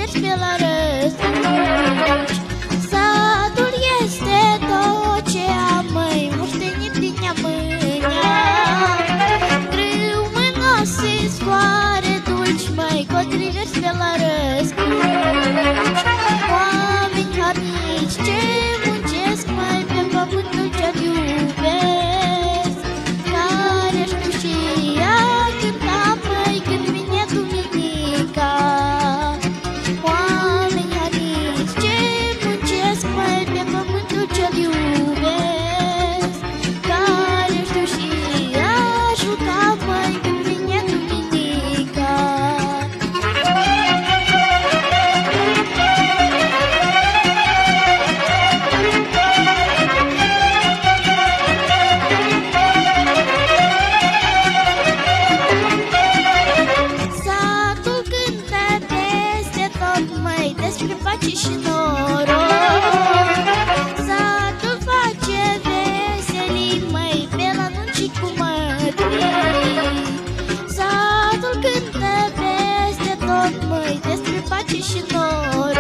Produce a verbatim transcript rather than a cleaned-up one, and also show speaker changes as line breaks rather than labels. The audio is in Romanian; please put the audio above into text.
divers pe la răscruci. Satul este tot ce am, măi, moștenit din neamânia. Grâu mânos și sfoare dulci, măi, tot divers pe la răscruci. Oameni harnici ce muncesc, măi, pe pământul ce-l iubesc, care știu și ea cânta, măi, când vine duminica. Oameni harnici ce muncesc, măi, pe pământul ce-l iubesc, care știu și ea juca, măi, când vine duminica. Satul cântă peste tot, măi, despre pace și noroc. Satul face veselii, măi, pe la nunci cu mătrii. Satul cântă peste tot, măi, despre pace și noroc.